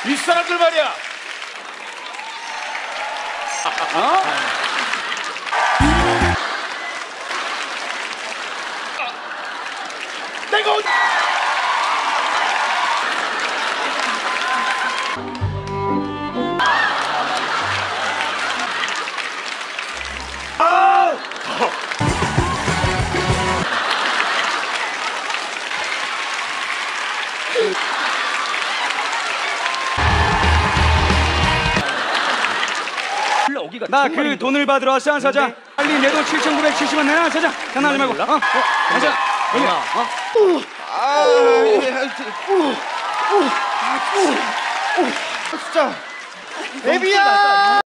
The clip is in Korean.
이 사람들 말이야. 내가 어디... 나 그 돈을 받으러 왔어, 안 사장. 빨리 내 돈 7,970원 내놔, 안 사장. 장난하지 말고. 안 사장. 진짜 애비야.